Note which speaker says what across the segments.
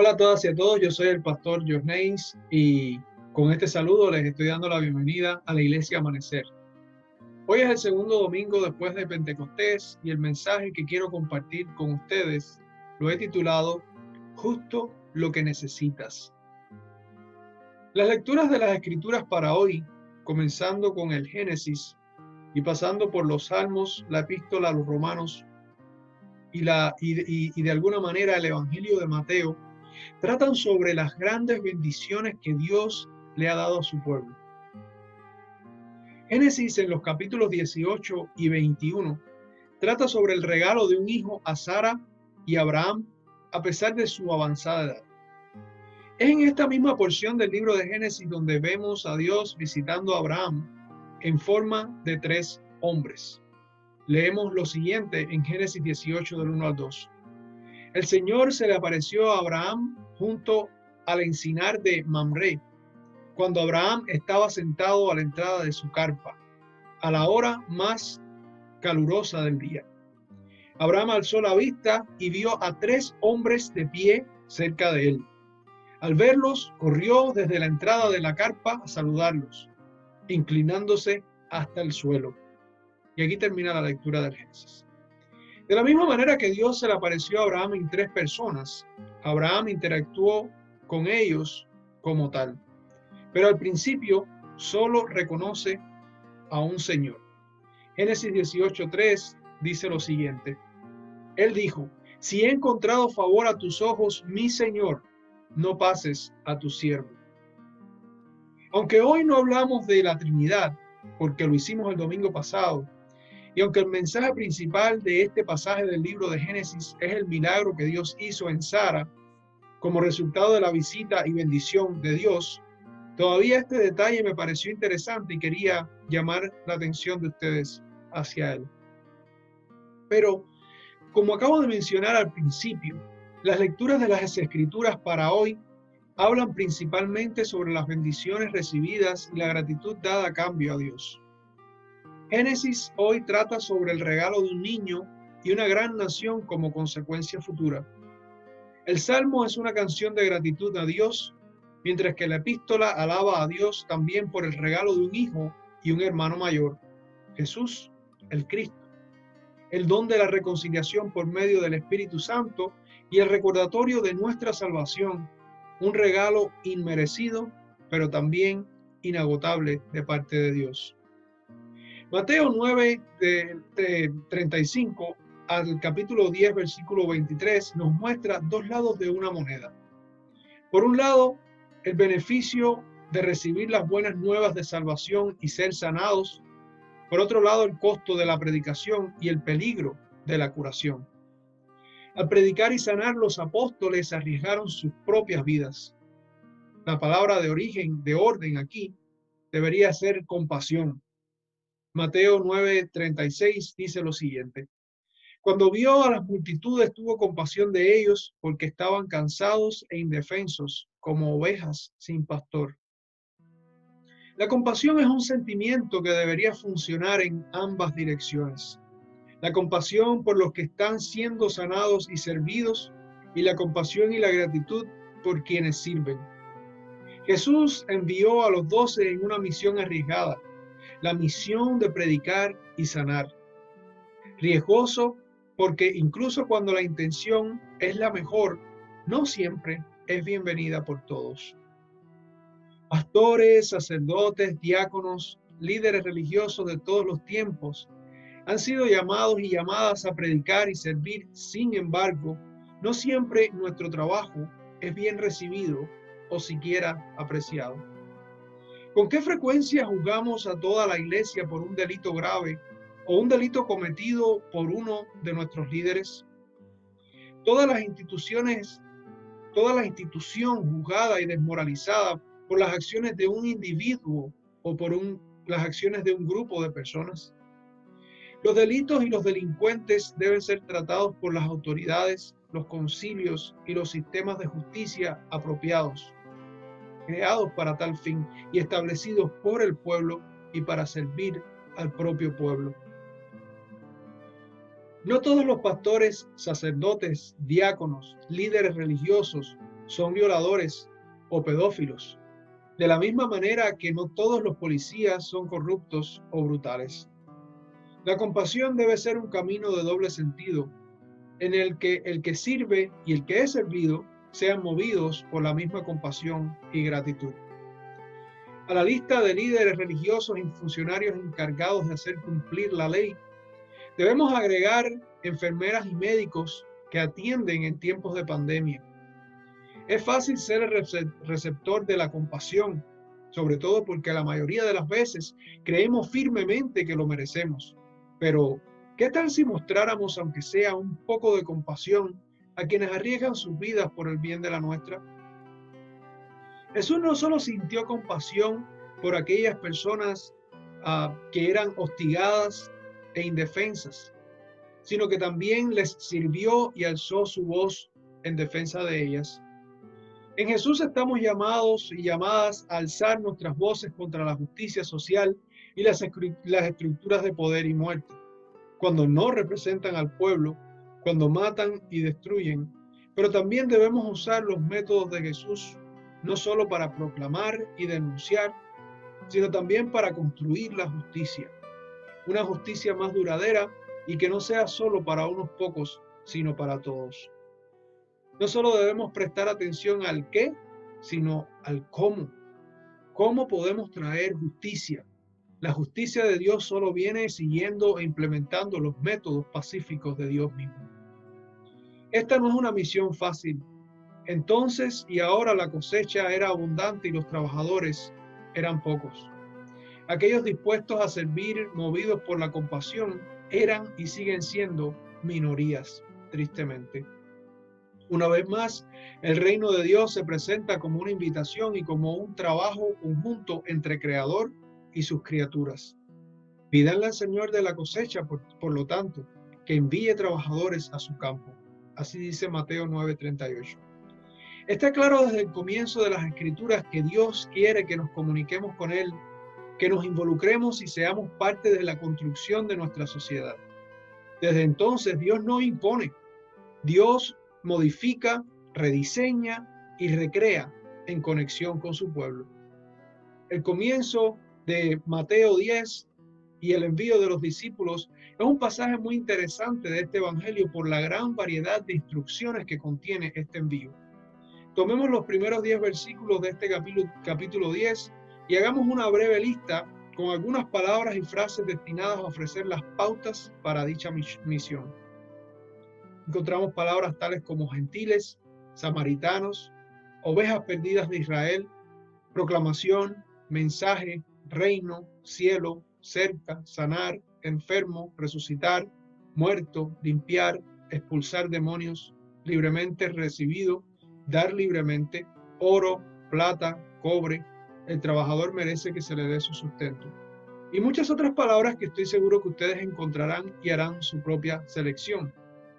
Speaker 1: Hola a todas y a todos, yo soy el pastor Jorneis y con este saludo les estoy dando la bienvenida a la Iglesia Amanecer. Hoy es el segundo domingo después de Pentecostés y el mensaje que quiero compartir con ustedes lo he titulado Justo lo que necesitas. Las lecturas de las Escrituras para hoy, comenzando con el Génesis y pasando por los Salmos, la Epístola a los Romanos y de alguna manera el Evangelio de Mateo, tratan sobre las grandes bendiciones que Dios le ha dado a su pueblo. Génesis en los capítulos 18 y 21 trata sobre el regalo de un hijo a Sara y Abraham a pesar de su avanzada edad. Es en esta misma porción del libro de Génesis donde vemos a Dios visitando a Abraham en forma de 3 hombres. Leemos lo siguiente en Génesis 18 del 1 al 2. El Señor se le apareció a Abraham junto al encinar de Mamre, cuando Abraham estaba sentado a la entrada de su carpa, a la hora más calurosa del día. Abraham alzó la vista y vio a 3 hombres de pie cerca de él. Al verlos, corrió desde la entrada de la carpa a saludarlos, inclinándose hasta el suelo. Y aquí termina la lectura del Génesis. De la misma manera que Dios se le apareció a Abraham en 3 personas, Abraham interactuó con ellos como tal. Pero al principio solo reconoce a un Señor. Génesis 18:3 dice lo siguiente. Él dijo, si he encontrado favor a tus ojos, mi Señor, no pases a tu siervo. Aunque hoy no hablamos de la Trinidad, porque lo hicimos el domingo pasado, y aunque el mensaje principal de este pasaje del libro de Génesis es el milagro que Dios hizo en Sara como resultado de la visita y bendición de Dios, todavía este detalle me pareció interesante y quería llamar la atención de ustedes hacia él. Pero, como acabo de mencionar al principio, las lecturas de las Escrituras para hoy hablan principalmente sobre las bendiciones recibidas y la gratitud dada a cambio a Dios. Génesis hoy trata sobre el regalo de un niño y una gran nación como consecuencia futura. El Salmo es una canción de gratitud a Dios, mientras que la epístola alaba a Dios también por el regalo de un hijo y un hermano mayor, Jesús, el Cristo, el don de la reconciliación por medio del Espíritu Santo y el recordatorio de nuestra salvación, un regalo inmerecido, pero también inagotable de parte de Dios. Mateo 9, de 35 al capítulo 10, versículo 23, nos muestra 2 lados de una moneda. Por un lado, el beneficio de recibir las buenas nuevas de salvación y ser sanados. Por otro lado, el costo de la predicación y el peligro de la curación. Al predicar y sanar, los apóstoles arriesgaron sus propias vidas. La palabra de origen, de orden aquí, debería ser compasión. Mateo 9:36 dice lo siguiente. Cuando vio a las multitudes, tuvo compasión de ellos porque estaban cansados e indefensos, como ovejas sin pastor. La compasión es un sentimiento que debería funcionar en ambas direcciones. La compasión por los que están siendo sanados y servidos, y la compasión y la gratitud por quienes sirven. Jesús envió a los 12 en una misión arriesgada, la misión de predicar y sanar. Riesgoso porque incluso cuando la intención es la mejor, no siempre es bienvenida por todos. Pastores, sacerdotes, diáconos, líderes religiosos de todos los tiempos han sido llamados y llamadas a predicar y servir. Sin embargo, no siempre nuestro trabajo es bien recibido o siquiera apreciado. ¿Con qué frecuencia juzgamos a toda la iglesia por un delito grave o un delito cometido por uno de nuestros líderes? Toda la institución juzgada y desmoralizada por las acciones de un individuo o por las acciones de un grupo de personas. Los delitos y los delincuentes deben ser tratados por las autoridades, los concilios y los sistemas de justicia apropiados, creados para tal fin y establecidos por el pueblo y para servir al propio pueblo. No todos los pastores, sacerdotes, diáconos, líderes religiosos son violadores o pedófilos, de la misma manera que no todos los policías son corruptos o brutales. La compasión debe ser un camino de doble sentido, en el que sirve y el que es servido sean movidos por la misma compasión y gratitud. A la lista de líderes religiosos y funcionarios encargados de hacer cumplir la ley, debemos agregar enfermeras y médicos que atienden en tiempos de pandemia. Es fácil ser el receptor de la compasión, sobre todo porque la mayoría de las veces creemos firmemente que lo merecemos. Pero, ¿qué tal si mostráramos, aunque sea un poco de compasión, a quienes arriesgan sus vidas por el bien de la nuestra? Jesús no solo sintió compasión por aquellas personas que eran hostigadas e indefensas, sino que también les sirvió y alzó su voz en defensa de ellas. En Jesús estamos llamados y llamadas a alzar nuestras voces contra la justicia social y las estructuras de poder y muerte, cuando no representan al pueblo, cuando matan y destruyen, pero también debemos usar los métodos de Jesús, no solo para proclamar y denunciar, sino también para construir la justicia, una justicia más duradera y que no sea solo para unos pocos, sino para todos. No solo debemos prestar atención al qué, sino al cómo. ¿Cómo podemos traer justicia? La justicia de Dios solo viene siguiendo e implementando los métodos pacíficos de Dios mismo. Esta no es una misión fácil. Entonces y ahora la cosecha era abundante y los trabajadores eran pocos. Aquellos dispuestos a servir, movidos por la compasión, eran y siguen siendo minorías, tristemente. Una vez más, el reino de Dios se presenta como una invitación y como un trabajo conjunto entre Creador y sus criaturas. Pídanle al Señor de la cosecha, por lo tanto, que envíe trabajadores a su campo. Así dice Mateo 9:38. Está claro desde el comienzo de las Escrituras que Dios quiere que nos comuniquemos con Él, que nos involucremos y seamos parte de la construcción de nuestra sociedad. Desde entonces, Dios no impone. Dios modifica, rediseña y recrea en conexión con su pueblo. El comienzo de Mateo 10 y el envío de los discípulos es un pasaje muy interesante de este evangelio por la gran variedad de instrucciones que contiene este envío. Tomemos los primeros 10 versículos de este capítulo 10 y hagamos una breve lista con algunas palabras y frases destinadas a ofrecer las pautas para dicha misión. Encontramos palabras tales como gentiles, samaritanos, ovejas perdidas de Israel, proclamación, mensaje, reino, cielo, cerca, sanar, enfermo, resucitar, muerto, limpiar, expulsar demonios, libremente recibido, dar libremente, oro, plata, cobre, el trabajador merece que se le dé su sustento. Y muchas otras palabras que estoy seguro que ustedes encontrarán y harán su propia selección.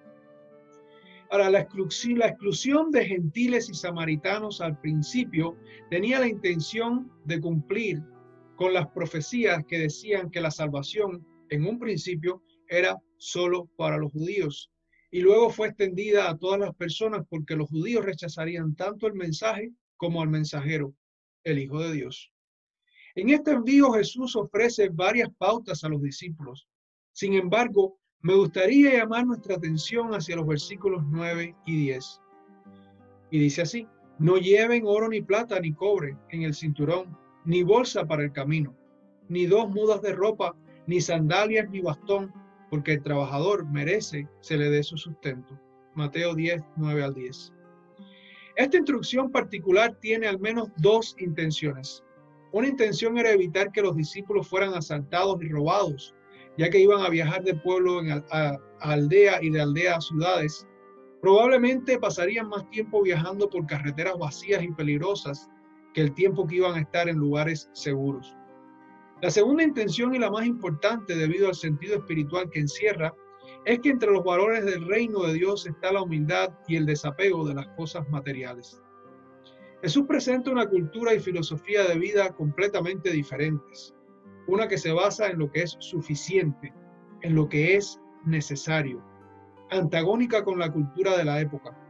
Speaker 1: Ahora, la exclusión de gentiles y samaritanos al principio tenía la intención de cumplir con las profecías que decían que la salvación en un principio era solo para los judíos y luego fue extendida a todas las personas porque los judíos rechazarían tanto el mensaje como al mensajero, el Hijo de Dios. En este envío Jesús ofrece varias pautas a los discípulos. Sin embargo, me gustaría llamar nuestra atención hacia los versículos 9 y 10. Y dice así: no lleven oro ni plata ni cobre en el cinturón, ni bolsa para el camino, ni 2 mudas de ropa, ni sandalias ni bastón, porque el trabajador merece se le dé su sustento. Mateo 10, 9 al 10. Esta instrucción particular tiene al menos 2 intenciones. Una intención era evitar que los discípulos fueran asaltados y robados, ya que iban a viajar de pueblo a aldea y de aldea a ciudades. Probablemente pasarían más tiempo viajando por carreteras vacías y peligrosas que el tiempo que iban a estar en lugares seguros. La segunda intención y la más importante debido al sentido espiritual que encierra es que entre los valores del reino de Dios está la humildad y el desapego de las cosas materiales. Jesús presenta una cultura y filosofía de vida completamente diferentes. Una que se basa en lo que es suficiente, en lo que es necesario, antagónica con la cultura de la época.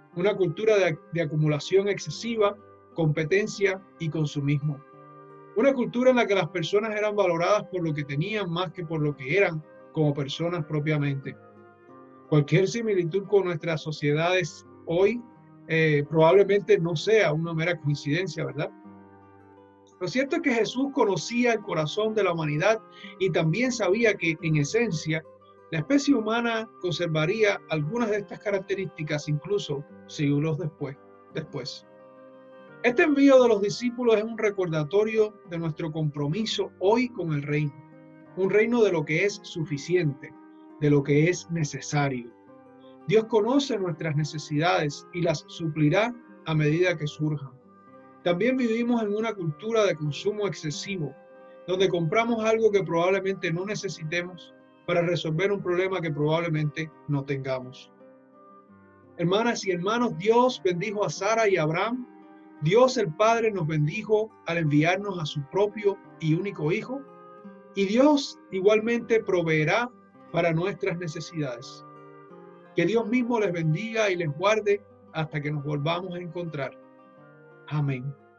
Speaker 1: una cultura de acumulación excesiva, competencia y consumismo. Una cultura en la que las personas eran valoradas por lo que tenían más que por lo que eran como personas propiamente. Cualquier similitud con nuestras sociedades hoy probablemente no sea una mera coincidencia, ¿verdad? Lo cierto es que Jesús conocía el corazón de la humanidad y también sabía que, en esencia, la especie humana conservaría algunas de estas características incluso siglos después. Este envío de los discípulos es un recordatorio de nuestro compromiso hoy con el reino, un reino de lo que es suficiente, de lo que es necesario. Dios conoce nuestras necesidades y las suplirá a medida que surjan. También vivimos en una cultura de consumo excesivo, donde compramos algo que probablemente no necesitemos para resolver un problema que probablemente no tengamos. Hermanas y hermanos, Dios bendijo a Sara y a Abraham. Dios el Padre nos bendijo al enviarnos a su propio y único Hijo. Y Dios igualmente proveerá para nuestras necesidades. Que Dios mismo les bendiga y les guarde hasta que nos volvamos a encontrar. Amén.